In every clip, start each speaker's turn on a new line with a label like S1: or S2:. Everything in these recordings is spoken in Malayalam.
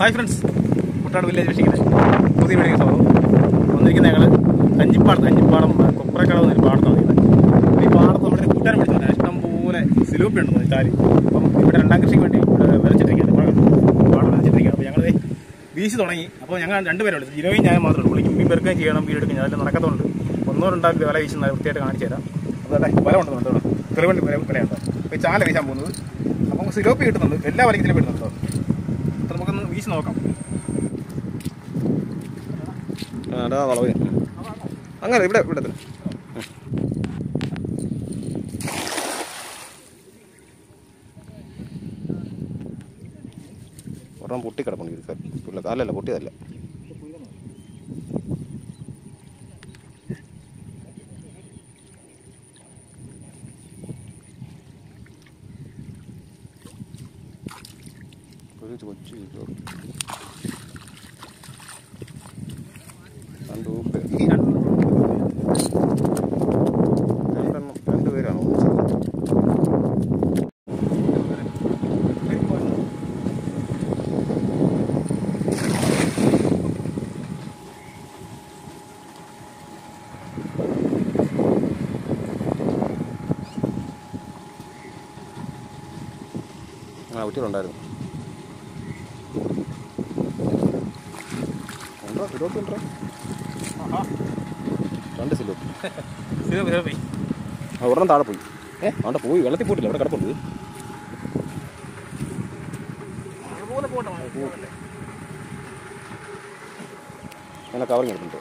S1: ഹായ് ഫ്രണ്ട്സ്, കുട്ടനാട് വില്ലേജ് ഫിഷിങ്ങിൻ്റെ പുതിയ വീഡിയോ സ്വാഗതം. വന്നിരിക്കുന്ന ഞങ്ങൾ അഞ്ചിപ്പാടം കൊപ്രക്കടവ് എന്നൊരു പാടത്താണ് വന്നിരിക്കുന്നത്. ഈ പാടത്ത് നമ്മുടെ കൂട്ടാൻ പിടിച്ചു ഇഷ്ടം പോലെ സിലോപ്പി ഉണ്ടെന്ന് ചാരി. അപ്പം ഇവിടെ രണ്ടാം കൃഷിക്ക് വേണ്ടി ഇവിടെ വിതച്ചിട്ടിരിക്കുകയാണ്, പാടം വിതച്ചിട്ടിരിക്കുകയാണ്. അപ്പോൾ ഞങ്ങൾ വീശി തുടങ്ങി. അപ്പോൾ ഞങ്ങൾ രണ്ടുപേരുണ്ട്, ജിനോയും ഞാനും മാത്രമേ ഉള്ളൂ. വിളിക്കും, മീൻ പെറുക്കുകയും ചെയ്യണം, വീട് എടുക്കുകയും അതെല്ലാം നടക്കത്തുണ്ട്. ഒന്നോ രണ്ടാക്കി വല വീശുന്ന വൃത്തിയായിട്ട് കാണിച്ചു തരാം. അപ്പോൾ അല്ലേ വല കൊണ്ടുവന്നുണ്ടോ, തെളിവണ്ടി വലയുണ്ടോ. അപ്പോൾ ഈ ചാല വീശാൻ പോകുന്നത്. അപ്പം സിലോപ്പി കിട്ടുന്നുണ്ട്, എല്ലാ വലയ്ക്കും ഇതിലും കിട്ടുന്നുണ്ടോ. അപ്പോൾ നമുക്കൊന്ന് വീശി നോക്കാം.
S2: വളവ് അങ്ങനെ ഇവിടെ ഒരെണ്ണം പൊട്ടിക്കിടപ്പുണ്ട്. കാലല്ല പൊട്ടിയതല്ല. കൊച്ചു രണ്ടുപേരാണോ? കുട്ടികളുണ്ടായിരുന്നു. ഉണ്ടോ സിലോപ്പി ഉണ്ടോ? രണ്ട് സിലോപ്പി. ഒരെണ്ണം താഴെ പോയി. അവിടെ പോയി, വെള്ളത്തിൽ പോയിട്ടില്ല, അവിടെ കിടപ്പുണ്ട്. അങ്ങനെ കവറിങ് എടുക്കുന്നുണ്ട്.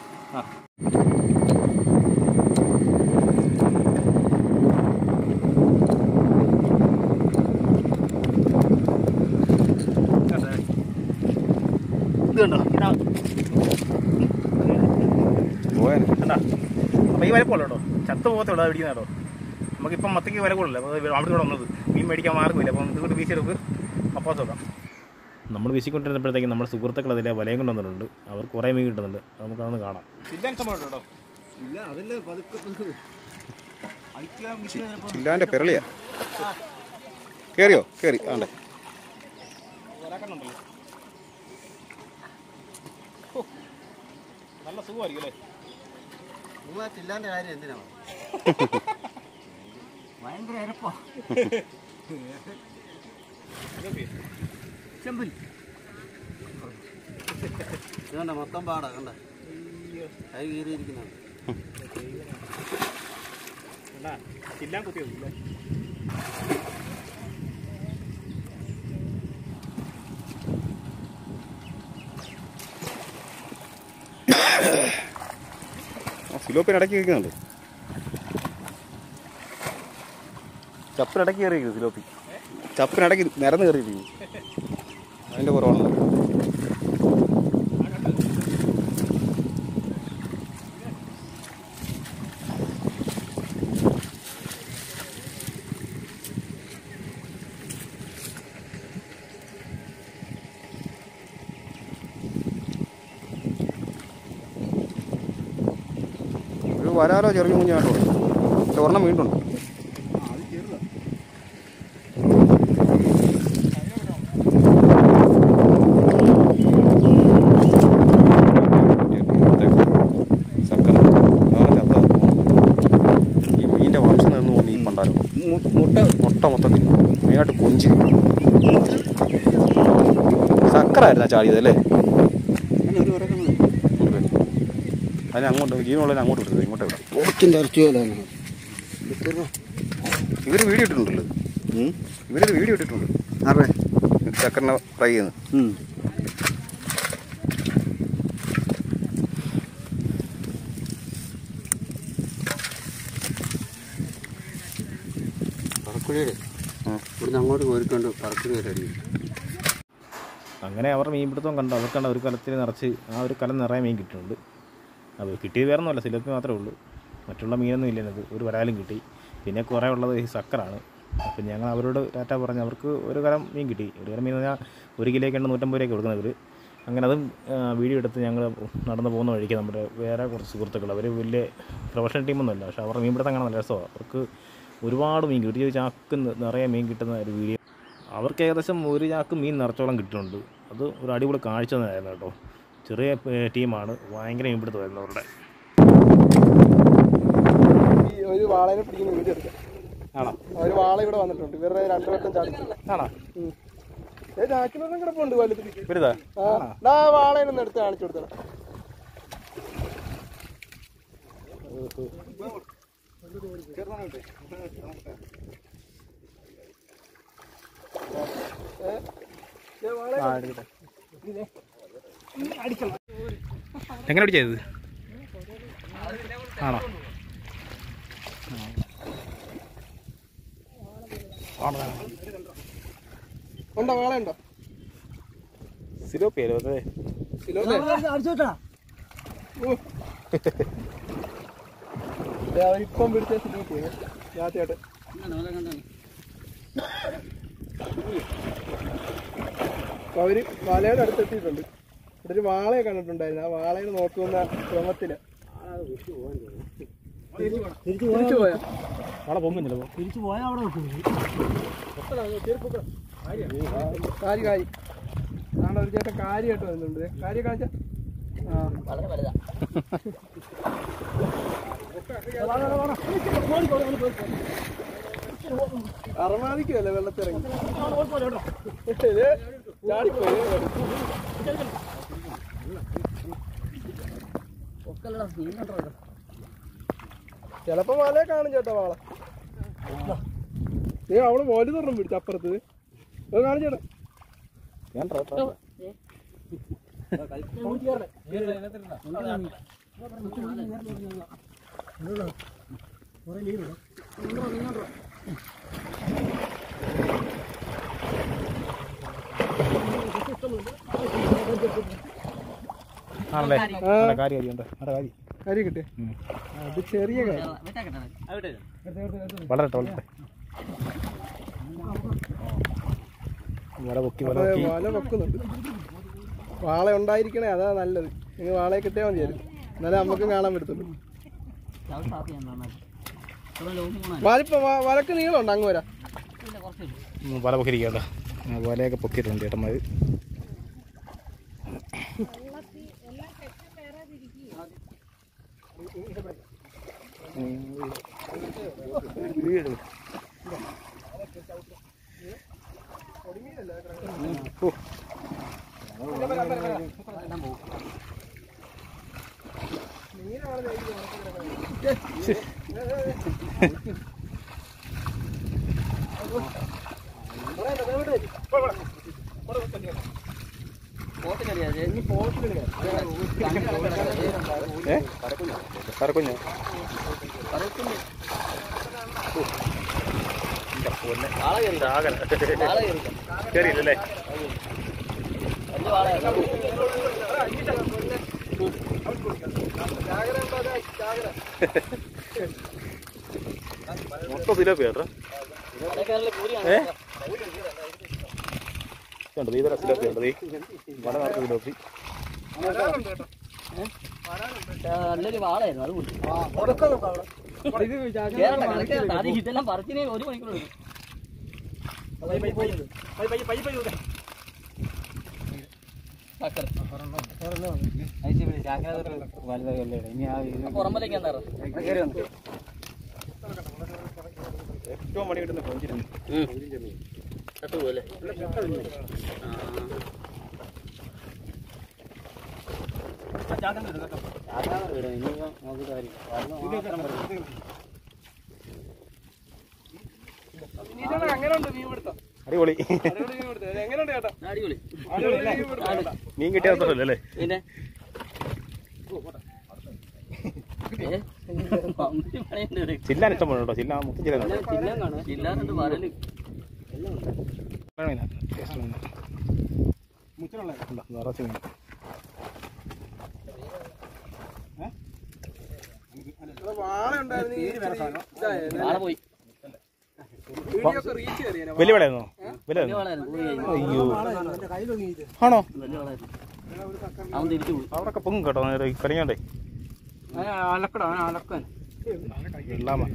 S1: അപ്പോൾ ഈ വില കൊള്ളോ, ചത്ത് പോകത്തുള്ളൂ അത് പിടിക്കുന്ന കേട്ടോ. നമുക്കിപ്പം മത്തിക്ക് വില കൊള്ളില്ല, അപ്പോൾ അവിടെ കൂടെ വന്നത് മീൻ മേടിക്കാൻ മാർഗ്ഗമില്ല. അപ്പം ഇതുകൊണ്ട് വീശിയെടുക്ക് അപ്പാസ് നോക്കാം. നമ്മൾ വീശിക്കൊണ്ടിരുന്നപ്പോഴത്തേക്കും നമ്മുടെ സുഹൃത്തുക്കൾ അതിലെ വലയും കൊണ്ട് വന്നിട്ടുണ്ട്. അവർക്ക് കുറേ മീൻ കിട്ടുന്നുണ്ട്, നമുക്കതൊന്ന് കാണാം. കേട്ടോ
S2: ചില്ലാൻ്റെ പെരളിയാ. കയറിയോ? കയറി ആണ്ടേ.
S1: നല്ല സുഖമായിരിക്കും അല്ലേ?
S3: ചില്ലാൻ്റെ കാര്യം എന്തിനാണ് ഭയങ്കര എരപ്പാ. ചെമ്പിൽ കണ്ട മൊത്തം പാടാ, കണ്ട കൈ കീറിയിരിക്കുന്നതാണ്.
S1: ചില്ലാൻ കുത്തിയതില്ല.
S2: സിലോപ്പിന് ഇടയ്ക്ക് കയറിക്കുന്നുണ്ട്. ചപ്പിനിടയ്ക്ക് കയറിയിരിക്കുന്നു സിലോപ്പി. ചപ്പിനിടയ്ക്ക് നിരന്ന് കയറിയിരിക്കുന്നു. അതിൻ്റെ കുറവാണല്ലോ. വരാലോ ചെറിയ കുഞ്ഞാട്ടോ. പക്ഷെ ഒരെണ്ണം വീണ്ടുണ്ട്. ഈ മീനിൻ്റെ വംശം നിന്ന് തോന്നി ഈ പണ്ടാലും മുട്ട മൊത്തത്തിൽ മെയിനായിട്ട് കൊഞ്ച് സക്കറായിരുന്നു ചാടിയത് അല്ലേ? അതിന് അങ്ങോട്ട് ജീവനുള്ളതിന് അങ്ങോട്ട് വിട്ടത്, ഇങ്ങോട്ട് വിടാം. ഇവർ വീഡിയോ ഇട്ടിട്ടുണ്ടല്ലോ. ഇവരൊരു വീഡിയോ ഇട്ടിട്ടുണ്ട്.
S3: അതെ,
S2: ചക്കറിനെ ഫ്രൈ ചെയ്യുന്നത്.
S3: പറക്കുഴിയിൽ ഇവിടുന്ന് അങ്ങോട്ട് കോരിക്കൊണ്ട് പറക്കുഴി വരെ അടിക്കും.
S1: അങ്ങനെ അവർ മീൻ പിടുത്തം കണ്ടു. അവർക്കണ്ട ഒരു കലത്തിൽ നിറച്ച് ആ ഒരു കലം നിറയെ മീൻ കിട്ടുന്നുണ്ട്. അത് കിട്ടിയത് വേറെ ഒന്നുമല്ല, സിലോപ്പി മാത്രമേ ഉള്ളൂ. മറ്റുള്ള മീനൊന്നും ഇല്ലെന്നത്. ഒരു വരാലും കിട്ടി. പിന്നെ കുറേ ഉള്ളത് ഈ സക്കറാണ്. അപ്പം ഞങ്ങൾ അവരോട് ടാറ്റ പറഞ്ഞ് അവർക്ക് ഒരു കലം മീൻ കിട്ടി. ഒരു കലം മീൻ പറഞ്ഞാൽ 1 കിലോയ്ക്ക് 150 രൂപയ്ക്ക് കൊടുക്കുന്നവർ. അങ്ങനെ അതും വീഡിയോ എടുത്ത് ഞങ്ങൾ നടന്നു പോകുന്ന വഴിക്ക് നമ്മുടെ വേറെ കുറച്ച് സുഹൃത്തുക്കൾ, അവർ വലിയ പ്രൊഫഷണൽ ടീമൊന്നുമല്ല, പക്ഷേ അവരുടെ മീൻ പിടുത്തം കാണാൻ നല്ല രസമാണ്. അവർക്ക് ഒരുപാട് മീൻ കിട്ടി. ഒരു ചാക്ക് നിറയെ മീൻ കിട്ടുന്ന ഒരു വീഡിയോ. അവർക്ക് ഏകദേശം ഒരു ചാക്ക് മീൻ നിറച്ചോളം കിട്ടുന്നുണ്ട്. അത് ഒരു അടിപൊളി കാഴ്ച തന്നെയായിരുന്നു കേട്ടോ. ചെറിയ ടീമാണ്, ഭയങ്കര മീൻപിടുത്തം വരുന്നത് അവരുടെ.
S4: ഒരു വാളനെ പിടിക്കുന്ന വീഡിയോ എടുക്കാം.
S1: ആണോ?
S4: ഒരു വാള ഇവിടെ വന്നിട്ടുണ്ട്, ഇവരുടെ 2 വട്ടം ചാടി.
S1: ആണോ?
S4: ചാക്കിലൊന്നും കിടപ്പുണ്ട് വലുത്.
S1: വരുതാ
S4: വാളേനൊന്നും എടുത്ത് കാണിച്ചു കൊടുത്തണം.
S1: എങ്ങനെ പിടിച്ചത്? ആണോ?
S4: ഉണ്ടോ വാളയുണ്ടോ?
S1: സിലോപ്പിയല്ലോ അതെ.
S4: ഇപ്പം പിടിച്ച സിലോപ്പിയ രാത്രിയായിട്ട്. അവര് വലയുടെ അടുത്തെത്തിയിട്ടുണ്ട്. ഇവിടെ ഒരു വാളയെ കണ്ടിട്ടുണ്ടായിരുന്നു. ആ വാളയെ നോക്കുന്ന ക്രമത്തില് തിരിച്ചു പോയാ
S1: അവിടെ പൊങ്ങുന്നില്ല.
S4: തിരിച്ചു പോയാ അവിടെ കാരി കാരി കാരണം ഒരു ചേട്ടൻ കാര്യമായിട്ട് വരുന്നുണ്ട്. കാര്യം കാണിച്ച അറമാദിക്കല്ലേ വെള്ളത്തിറങ്ങി ചാടിപ്പോയി. ചിലപ്പോ വാലയെ കാണും ചേട്ടാ വാള. അവള് മോല് തുറന്നും പിടിച്ചു അപ്പുറത്ത് കാണിച്ചേട്ടാ.
S1: ആണല്ലേ? കാര്യം
S4: കിട്ടേ. അത് ചെറിയ കാര്യം.
S1: വളരട്ടെ.
S4: വല വെക്കുന്നുണ്ട്. വാള ഉണ്ടായിരിക്കണേ, അതാ നല്ലത്. നിങ്ങൾ വാളയെ കിട്ടിയാൽ മതിയായിരുന്നു, എന്നാലേ നമുക്കും കാണാൻ പറ്റത്തുള്ളൂ. വലക്ക് നീളമുണ്ട് അങ്ങ് വരാം.
S1: വല പൊക്കിരിക്കട്ടോ. വലയൊക്കെ പൊക്കിയിട്ടുണ്ട് ചേട്ടന്മാര്. കരക്കുഞ്ഞോ? ശരിയല്ലേ? മൊത്തം സിലോപ്പിയ കേട്ടോ. ഇതര സിലോപ്പി ഉണ്ട്. വട നടത്ത സിലോപ്പി.
S3: നല്ലൊരു വാളായിരുന്നു. അത് ഇതെല്ലാം പറിച്ചിനെ 1 മണിക്കൂർ എടുക്കും. പുറമ്പലേക്ക് എന്താ
S1: ഏറ്റവും മണി കിട്ടുന്ന കൊഞ്ചിരുന്നു. അടിപൊളി മീൻ കിട്ടിയ അല്ലേ?
S3: പിന്നെ
S1: ചില്ലാൻ ഇഷ്ടപ്പെടും കേട്ടോ. ചില്ല മൊത്തം
S3: ചില്ലാറുണ്ട് വരല്
S1: നിറച്ച് മീൻ.
S3: വാള പോയി.
S1: വലിയ വിളയായിരുന്നോ? വില അയ്യോ ആണോ?
S3: അവൻ തിരിച്ചു പോയി.
S1: അവിടൊക്കെ പൊങ്ങും കേട്ടോ. കരിഞ്ഞോണ്ടേ വെള്ളാമ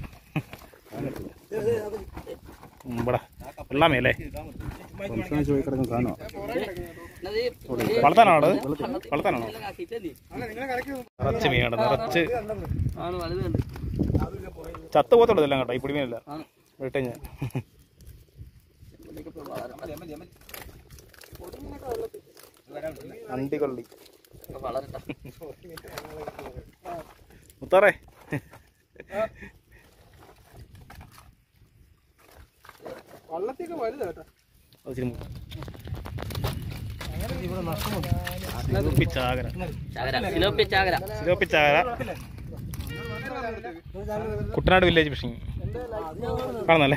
S1: ഇവിടെ വെള്ളാമേ അല്ലേ? ചോദിക്കിടക്കുന്ന സാധനമാണ്. വളർത്താനാണോ വളർത്താനാണോ? നിറച്ച് മീനാണ്, നിറച്ച് ചത്ത പോത്തുള്ളതെല്ലാം കേട്ടോ, ഈ പിടിമീനല്ല വിട്ടേ ഞാൻ. അണ്ടികൊള്ളി മുത്താറേ
S4: വള്ളത്തിയൊക്കെ വലുതാ കേട്ടോ.
S1: കുട്ടനാട് വില്ലേജ് ഫിഷിങ് കാണുന്നല്ലേ?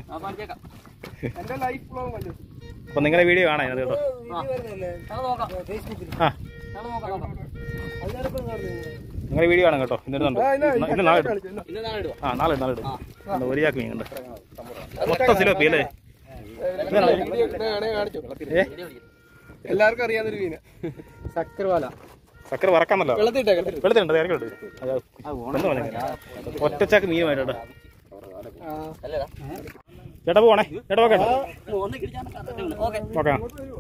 S1: അപ്പൊ നിങ്ങളുടെ വീഡിയോ കാണാൻ കേട്ടോ. ആ നിങ്ങളുടെ വീഡിയോ കാണാം കേട്ടോ. ഇന്ന് നാളെ ഇടും. ആ നാളെ ഇടും. ഒരു ചാക്ക് മീൻ ഉണ്ട് മൊത്തം സിലോപ്പി അല്ലേ?
S4: എല്ലാവർക്കും അറിയാവുന്നൊരു മീന് ചക്കരവാല.
S1: ചക്കര വറക്കാമല്ലോ, വെള്ളത്തിലുണ്ട് ഇറക്കിട്ട് ഒറ്റച്ചാക്ക് മീനുമായിട്ടോ. ചേട്ടാ പോണേ, ചേട്ടാ ഓക്കെ ഓക്കെ.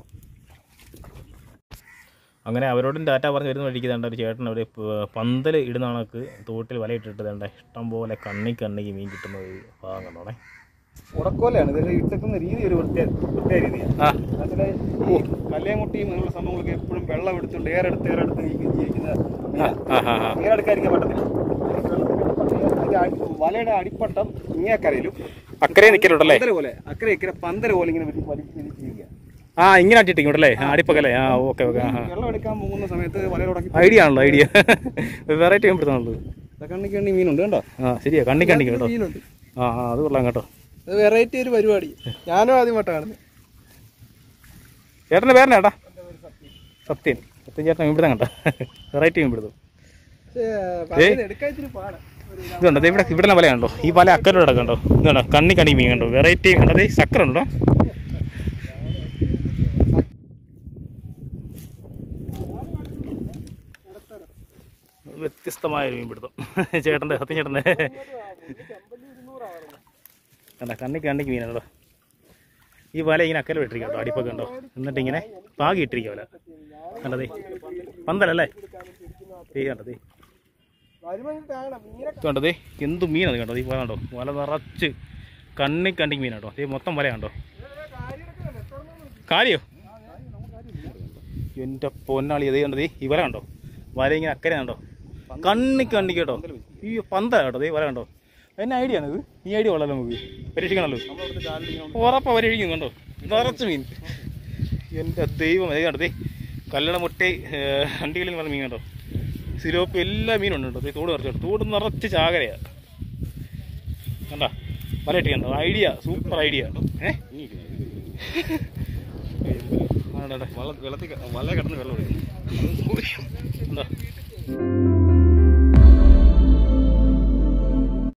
S1: അങ്ങനെ അവരോടും ടാറ്റ പറഞ്ഞ് വരുന്ന വഴിക്ക് തേണ്ട ഒരു ചേട്ടൻ ഒരു പന്തൽ ഇടുന്ന കണക്ക് തോട്ടിൽ വലയിട്ടിട്ട് തേണ്ട ഇഷ്ടംപോലെ കണ്ണിക്ക് മീൻ കിട്ടുന്ന ഒരു ഭാഗം കണ്ടോണേ.
S2: ഉടക്കോലയാണ് ഇതിൽ ഇട്ടക്കുന്ന രീതി, ഒരു പ്രത്യേക രീതിയാണ്. അതിലെ ഈ കല്ലേമുട്ടിയും അങ്ങനെയുള്ള സംഭവങ്ങളൊക്കെ എപ്പോഴും വെള്ളം എടുത്തുകൊണ്ട് ഏറെടുത്ത് ജീവിക്കുന്ന ഏറെടുക്കാതിരിക്കാൻ പറ്റത്തില്ല. വലയുടെ അടിപ്പട്ടം ഇങ്ങേക്കരയിലും
S1: അക്കരെ നിൽക്കലുണ്ടല്ലേ?
S2: പോലെ അക്കരെ ഇക്കരെ പന്തര പോലെ ഇങ്ങനെ വലിച്ചിരിക്കുക.
S1: ആ ഇങ്ങനെ അട്ടിട്ടിങ്ങോട്ടല്ലേ? അടിപ്പക്കല്ലേ? ആ ഓക്കെ ഓക്കെ.
S2: വെള്ളം എടുക്കാൻ പോകുന്ന സമയത്ത് വലയോടക്കി
S1: ഐഡിയ ആണല്ലോ, ഐഡിയ വെറൈറ്റി കണ്ടുപിടുത്താണല്ലോ.
S2: കണ്ണിക്കണ്ണി മീനുണ്ട് കേട്ടോ.
S1: ആ ശരിയാ, കണ്ണിക്കണ്ണി കേട്ടോ. ആ അത് കൊള്ളാം കേട്ടോ.
S4: അത് വെറൈറ്റി ഒരു പരിപാടി, ഞാനും ആദ്യമായിട്ട് കാണുന്നത്.
S1: ചേട്ടൻ്റെ പേരനെ ചേട്ടാ? സത്യൻ. സത്യൻ ചേട്ടൻ മീൻപിടുത്തം കണ്ട വെറൈറ്റി മീൻപിടുത്തം. ഇതുണ്ടോ ഇവിടെ വല കണ്ടോ? ഈ വല അക്കരോട് കിടക്കണ്ടോ? ഇതുണ്ടോ കണ്ണി മീൻ കണ്ടോ? വെറൈറ്റി കണ്ടത് ചക്കര ഉണ്ടോ? വ്യത്യസ്തമായ മീൻപിടുത്തം ചേട്ടൻ്റെ, സത്യം ചേട്ടൻ്റെ കണ്ട കണ്ണിക്ക് മീനാണല്ലോ. ഈ വല ഇങ്ങനെ അക്കരെ ഇട്ടിരിക്കുക കേട്ടോ, അടിപ്പൊക്കെ ഉണ്ടോ? എന്നിട്ട് ഇങ്ങനെ പാകി ഇട്ടിരിക്കുക വല. കണ്ടതേ പന്തലല്ലേ? കണ്ടതേ കണ്ടതേ എന്ത് മീനാണ് കണ്ടോ? ഈ വല കണ്ടോ? വല നിറച്ച് കണ്ണിക്ക് മീൻ കേട്ടോ. ഈ മൊത്തം വല കണ്ടോ? കാര്യോ എൻ്റെ പൊന്നാളി. അതേ കണ്ടത് ഈ വല കണ്ടോ? വല ഇങ്ങനെ അക്കരെ കണ്ടോ? കണ്ണിക്ക് കേട്ടോ. ഈ പന്തല കേട്ടോ. ഈ വല കണ്ടോ? എന്നെ ഐഡിയ ആണിത്. ഈ ഐഡിയ ഉള്ളല്ലോ, നമുക്ക് പരീക്ഷിക്കണമല്ലോ. ഉറപ്പാ പരീക്ഷിക്കും കണ്ടോ? നിറച്ച് മീൻ. എൻ്റെ ദൈവം. അതേ കണ്ടതേ കല്ലട മുട്ട അണ്ടികളിൽ പറഞ്ഞ മീൻ കണ്ടോ? സിലോപ്പി എല്ലാ മീനും ഉണ്ട് കേട്ടോ. തോട് നിറച്ച് തോട് നിറച്ച് ചാകരയാണ് കണ്ടാ. വല ഇട്ടി കണ്ടോ? Idea, super idea.
S2: വെള്ളത്തിൽ വല കിടന്ന് വെള്ളം എടുക്കുന്നു.
S1: എന്താ